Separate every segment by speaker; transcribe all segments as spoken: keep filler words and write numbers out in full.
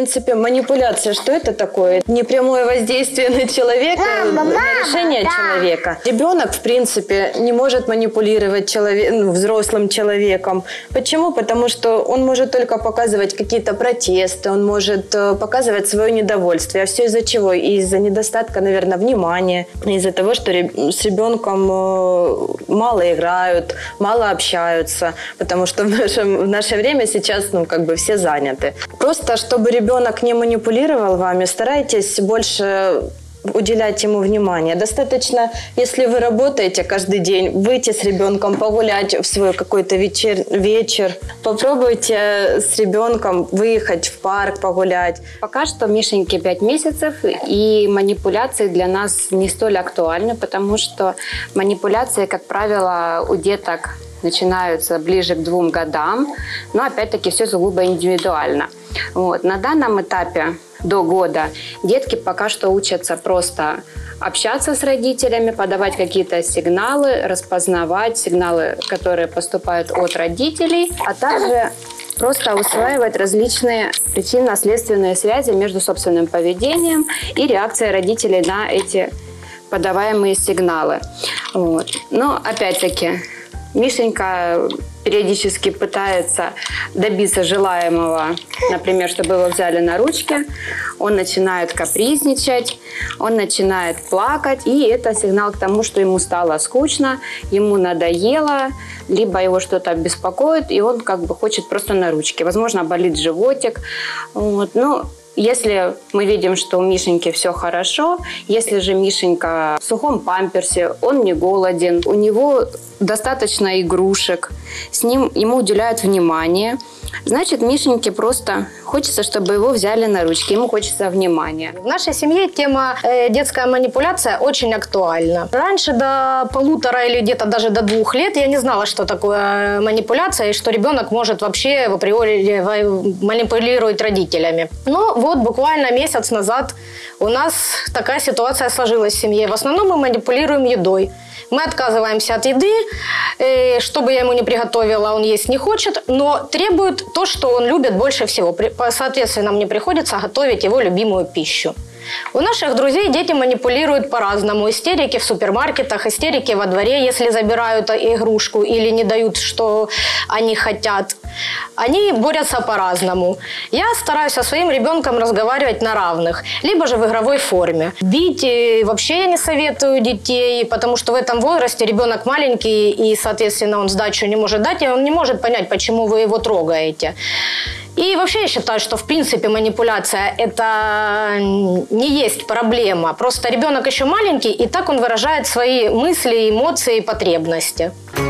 Speaker 1: принципе, манипуляция, что это такое? Непрямое воздействие на человека,
Speaker 2: Мама,
Speaker 1: на решение
Speaker 2: да.
Speaker 1: человека. Ребенок, в принципе, не может манипулировать человек, ну, взрослым человеком. Почему? Потому что он может только показывать какие-то протесты, он может э, показывать свое недовольствие. А все из-за чего? Из-за недостатка, наверное, внимания, из-за того, что реб- с ребенком э, мало играют, мало общаются, потому что в, нашем, в наше время сейчас, ну, как бы все заняты. Просто, чтобы ребенок не манипулировал вами, старайтесь больше уделять ему внимание. Достаточно, если вы работаете каждый день, выйти с ребенком погулять в свой какой-то вечер, вечер. Попробуйте с ребенком выехать в парк погулять.
Speaker 3: Пока что Мишеньке пять месяцев, и манипуляции для нас не столь актуальны, потому что манипуляции, как правило, у деток начинаются ближе к двум годам, но опять-таки все сугубо индивидуально. Вот. На данном этапе до года детки пока что учатся просто общаться с родителями, подавать какие-то сигналы, распознавать сигналы, которые поступают от родителей, а также просто усваивать различные причинно-следственные связи между собственным поведением и реакцией родителей на эти подаваемые сигналы. Вот. Но опять-таки Мишенька периодически пытается добиться желаемого, например, чтобы его взяли на ручки. Он начинает капризничать, он начинает плакать, и это сигнал к тому, что ему стало скучно, ему надоело, либо его что-то беспокоит, и он как бы хочет просто на ручки. Возможно, болит животик. Вот. Ну, если мы видим, что у Мишеньки все хорошо, если же Мишенька в сухом памперсе, он не голоден, у него достаточно игрушек, с ним ему уделяют внимание, значит, Мишеньке просто хочется, чтобы его взяли на ручки, ему хочется внимания.
Speaker 2: В нашей семье тема э, детская манипуляция очень актуальна. Раньше до полутора или где-то даже до двух лет я не знала, что такое манипуляция и что ребенок может вообще в априори манипулировать родителями. Но вот буквально месяц назад у нас такая ситуация сложилась в семье. В основном мы манипулируем едой. Мы отказываемся от еды, что бы я ему не приготовила, он есть не хочет, но требует то, что он любит больше всего. Соответственно, мне приходится готовить его любимую пищу. У наших друзей дети манипулируют по-разному. Истерики в супермаркетах, истерики во дворе, если забирают игрушку или не дают, что они хотят. Они борются по-разному. Я стараюсь со своим ребенком разговаривать на равных, либо же в игровой форме. Бить вообще я не советую детей, потому что в этом возрасте ребенок маленький, и, соответственно, он сдачу не может дать, и он не может понять, почему вы его трогаете. И вообще я считаю, что в принципе манипуляция – это не есть проблема. Просто ребенок еще маленький, и так он выражает свои мысли, эмоции и потребности.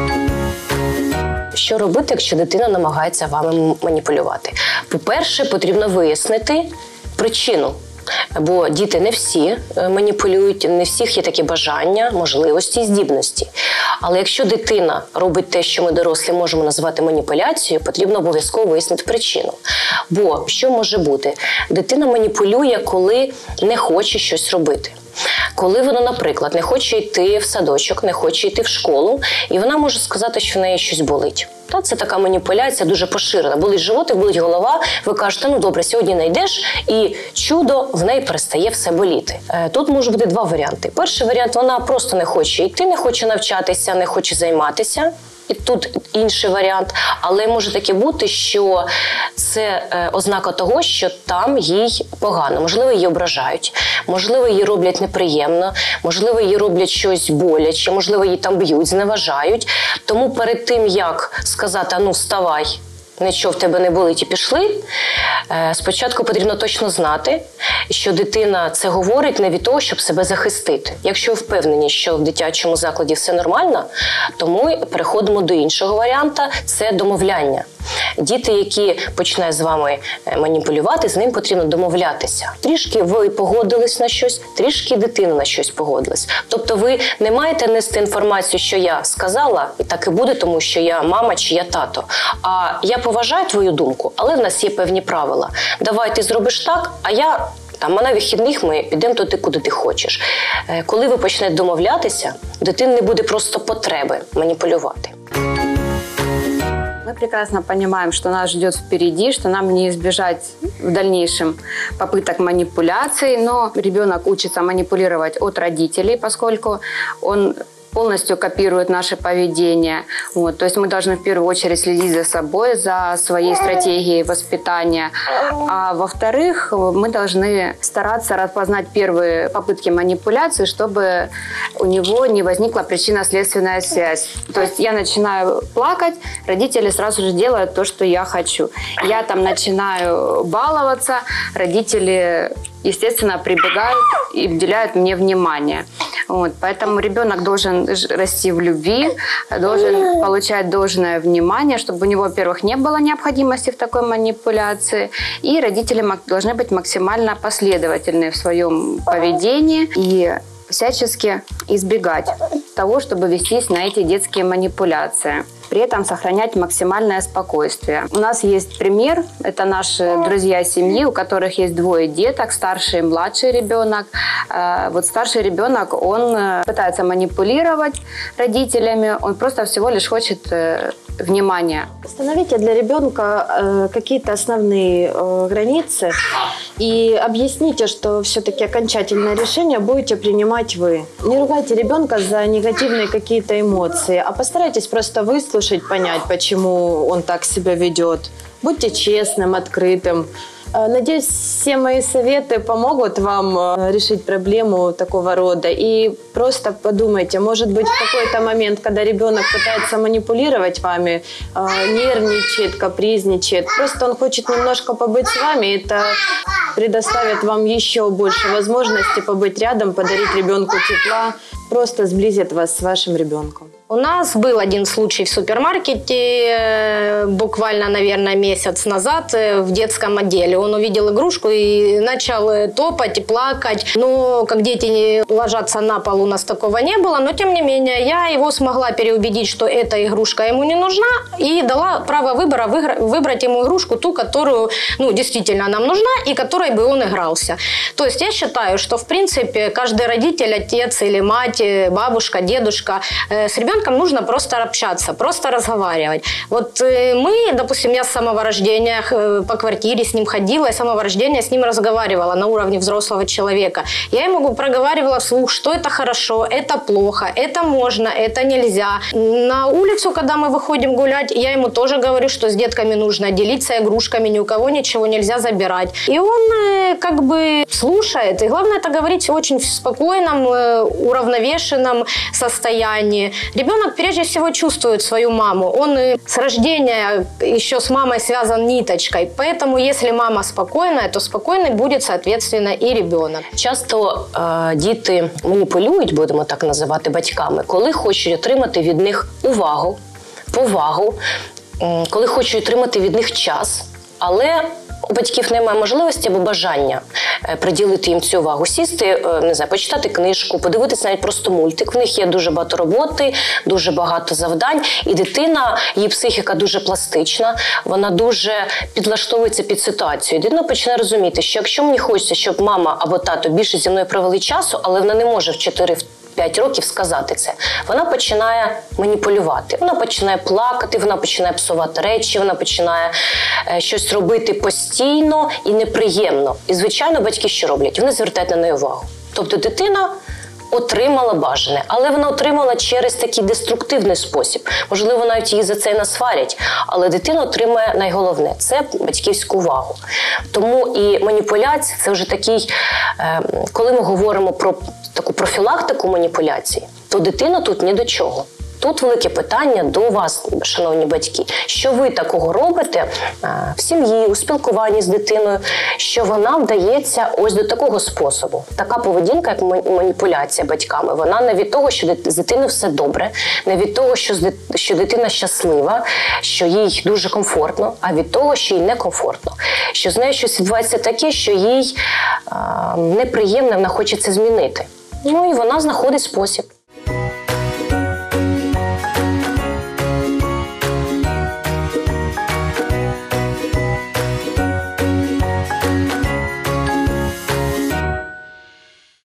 Speaker 4: Що робити, якщо дитина намагається вами маніпулювати? По-перше, потрібно вияснити причину. Бо діти не всі маніпулюють, не всіх є такі бажання, можливості і здібності. Але якщо дитина робить те, що ми дорослі можемо назвати маніпуляцією, потрібно обов'язково вияснити причину. Бо що може бути? Дитина маніпулює, коли не хоче щось робити. Коли вона, наприклад, не хоче йти в садочок, не хоче йти в школу, і вона може сказати, що в неї щось болить. Та, це така маніпуляція дуже поширена. Болить животик, болить голова, ви кажете, ну добре, сьогодні не йдеш, і чудо, в неї перестає все боліти. Тут може бути два варіанти. Перший варіант, вона просто не хоче йти, не хоче навчатися, не хоче займатися. І тут інший варіант. Але може таке бути, що це е, ознака того, що там їй погано. Можливо, її ображають, можливо, її роблять неприємно, можливо, їй роблять щось боляче, можливо, її там б'ють, зневажають. Тому перед тим, як сказати, а ну вставай, нічого в тебе не болить і пішли, спочатку потрібно точно знати, що дитина це говорить не від того, щоб себе захистити. Якщо впевнені, що в дитячому закладі все нормально, то ми переходимо до іншого варіанта – це домовляння. Діти, які починають з вами маніпулювати, з ним потрібно домовлятися. Трішки ви погодились на щось, трішки дитина на щось погодилась. Тобто ви не маєте нести інформацію, що я сказала, і так і буде, тому що я мама чи я тато. А я поважаю твою думку, але в нас є певні правила. Давай ти зробиш так, а я... Там, а на вихідних ми підемо туди, куди ти хочеш. Коли ви почнете домовлятися, у дитини не буде просто потреби маніпулювати.
Speaker 3: Мы прекрасно понимаем, что нас ждет впереди, что нам не избежать в дальнейшем попыток манипуляций, но ребенок учится манипулировать от родителей, поскольку он полностью копирует наше поведение. Вот. То есть мы должны в первую очередь следить за собой, за своей стратегией воспитания. А во-вторых, мы должны стараться распознать первые попытки манипуляции, чтобы у него не возникла причинно-следственная связь. То есть я начинаю плакать, родители сразу же делают то, что я хочу. Я там начинаю баловаться, родители, естественно, прибегают и уделяют мне внимание. Вот. Поэтому ребенок должен расти в любви, должен получать должное внимание, чтобы у него, во-первых, не было необходимости в такой манипуляции, и родители должны быть максимально последовательны в своем поведении и всячески избегать того, чтобы вестись на эти детские манипуляции. При этом сохранять максимальное спокойствие. У нас есть пример. Это наши друзья семьи, у которых есть двое деток, старший и младший ребенок. Вот старший ребенок, он пытается манипулировать родителями, он просто всего лишь хочет внимания.
Speaker 1: Установите для ребенка какие-то основные границы и объясните, что все-таки окончательное решение будете принимать вы. Не ругайте ребенка за негативные какие-то эмоции, а постарайтесь просто выслушать, понять, почему он так себя ведет. Будьте честным, открытым. Надеюсь, все мои советы помогут вам решить проблему такого рода. И просто подумайте, может быть, в какой-то момент, когда ребенок пытается манипулировать вами, нервничает, капризничает, просто он хочет немножко побыть с вами, это предоставит вам еще больше возможностей побыть рядом, подарить ребенку тепла, просто сблизит вас с вашим ребенком.
Speaker 2: У нас был один случай в супермаркете буквально, наверное, месяц назад в детском отделе. Он увидел игрушку и начал топать и плакать. Но как дети ложатся на пол, у нас такого не было. Но, тем не менее, я его смогла переубедить, что эта игрушка ему не нужна. И дала право выбора выбрать ему игрушку, ту, которую ну, действительно нам нужна и которой бы он игрался. То есть я считаю, что, в принципе, каждый родитель, отец или мать, бабушка, дедушка с ребенком нужно просто общаться, просто разговаривать. Вот мы, допустим, я с самого рождения по квартире с ним ходила, и с самого рождения с ним разговаривала на уровне взрослого человека. Я ему проговаривала вслух, что это хорошо, это плохо, это можно, это нельзя. На улицу, когда мы выходим гулять, я ему тоже говорю, что с детками нужно делиться игрушками, ни у кого ничего нельзя забирать. И он как бы слушает. И главное это говорить очень в спокойном, уравновешенном состоянии. Ребенок прежде всего чувствует свою маму. Он с рождения еще с мамой связан ниточкой. Поэтому, если мама спокойная, то спокойный будет, соответственно, і ребенок.
Speaker 4: Часто е, діти маніпулюють, будемо так називати, батьками, коли хочуть отримати від них увагу, повагу, е, коли хочуть отримати від них час, але у батьків немає можливості або бажання приділити їм цю увагу. Сісти, не знаю, почитати книжку, подивитися навіть просто мультик. В них є дуже багато роботи, дуже багато завдань. І дитина, її психіка дуже пластична, вона дуже підлаштовується під ситуацію. Дитина починає розуміти, що якщо мені хочеться, щоб мама або тато більше зі мною провели часу, але вона не може в чотири п'ять років сказати це. Вона починає маніпулювати. Вона починає плакати, вона починає псувати речі, вона починає е, щось робити постійно і неприємно. І, звичайно, батьки що роблять? Вони звертають на неї увагу. Тобто дитина отримала бажане, але вона отримала через такий деструктивний спосіб. Можливо, навіть її за це і насварять, але дитина отримає найголовне – це батьківську увагу. Тому і маніпуляція – це вже такий, е, коли ми говоримо про таку профілактику маніпуляцій, то дитина тут ні до чого. Тут велике питання до вас, шановні батьки. Що ви такого робите в сім'ї, у спілкуванні з дитиною, що вона вдається ось до такого способу? Така поведінка, як маніпуляція батьками, вона не від того, що з дитиною все добре, не від того, що дитина щаслива, що їй дуже комфортно, а від того, що їй некомфортно. Що з нею щось відбувається таке, що їй неприємно, вона хоче це змінити. Ну і вона знаходить спосіб.